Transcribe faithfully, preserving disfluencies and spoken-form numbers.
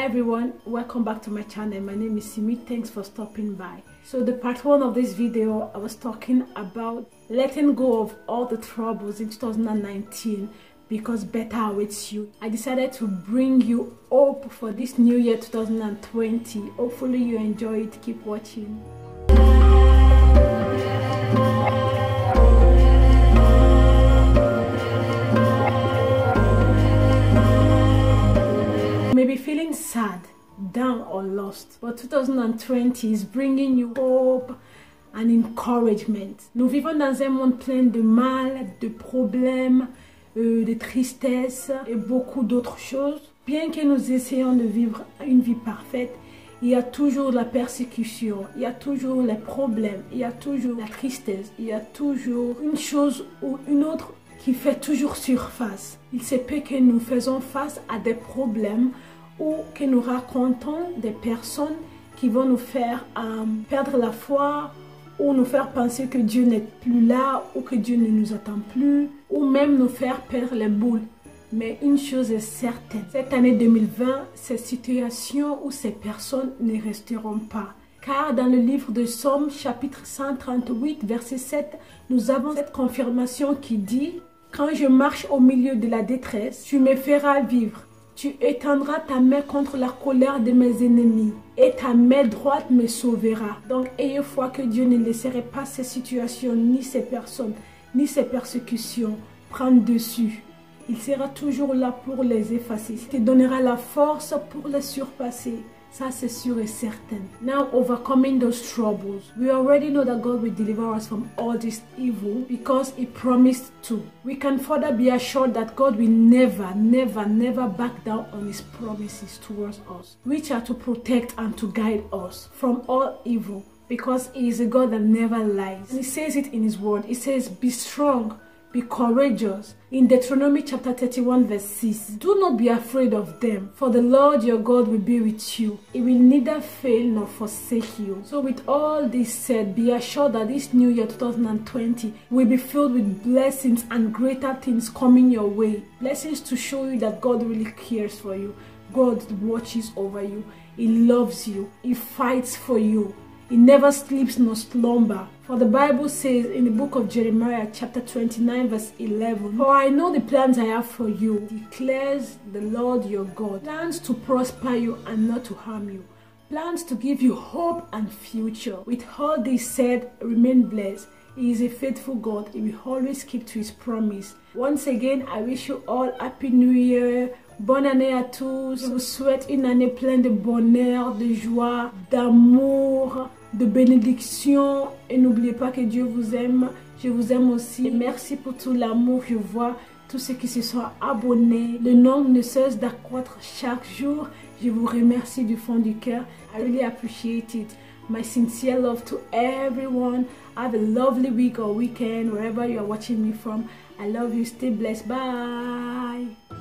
everyone, welcome back to my channel. My name is Simi. Thanks for stopping by. So the part one of this video, I was talking about letting go of all the troubles in two thousand nineteen because better awaits you. I decided to bring you hope for this new year two thousand twenty. Hopefully you enjoy it. Keep watching. Maybe feeling sad, down or lost, but two thousand twenty is bringing you hope and encouragement. Nous vivons dans un monde plein de mal, de problèmes, euh, de tristesse et beaucoup d'autres choses. Bien que nous essayons de vivre une vie parfaite, il y a toujours la persécution, il y a toujours les problèmes, il y a toujours la tristesse, il y a toujours une chose ou une autre qui fait toujours surface. Il se peut que nous faisons face à des problèmes ou que nous racontons des personnes qui vont nous faire euh, perdre la foi ou nous faire penser que Dieu n'est plus là ou que Dieu ne nous attend plus ou même nous faire perdre les boules. Mais une chose est certaine, cette année deux mille vingt, ces situations ou ces personnes ne resteront pas. Car dans le livre de Psaume chapitre cent trente-huit verset sept, nous avons cette confirmation qui dit « Quand je marche au milieu de la détresse, tu me feras vivre. Tu étendras ta main contre la colère de mes ennemis et ta main droite me sauvera. » Donc ayez foi que Dieu ne laisserait pas ces situations, ni ces personnes, ni ces persécutions prendre dessus. Il sera toujours là pour les effacer. Il te donnera la force pour les surpasser. Ça, c'est sûr et certain. Now, overcoming those troubles. We already know that God will deliver us from all this evil because He promised to. We can further be assured that God will never, never, never back down on His promises towards us, which are to protect and to guide us from all evil because He is a God that never lies. And He says it in His word. He says, be strong. Be courageous. In Deuteronomy chapter thirty-one verse six, do not be afraid of them, for the Lord your God will be with you. He will neither fail nor forsake you. So with all this said, be assured that this new year two thousand twenty will be filled with blessings and greater things coming your way. Blessings to show you that God really cares for you. God watches over you. He loves you. He fights for you. He never sleeps nor slumber. For the Bible says in the book of Jeremiah chapter twenty-nine verse eleven, for I know the plans I have for you, declares the Lord your God. Plans to prosper you and not to harm you. Plans to give you hope and future. With all this said, remain blessed. He is a faithful God. He will always keep to His promise. Once again, I wish you all Happy New Year. Bonne année à tous. Je vous souhaite une année pleine de bonheur, de joie, d'amour, de bénédiction. Et n'oubliez pas que Dieu vous aime. Je vous aime aussi. Et merci pour tout l'amour. Je vois tous ceux qui se sont abonnés. Le nombre ne cesse d'accroître chaque jour. Je vous remercie du fond du cœur. I really appreciate it. My sincere love to everyone. Have a lovely week or weekend wherever you are watching me from. I love you. Stay blessed. Bye.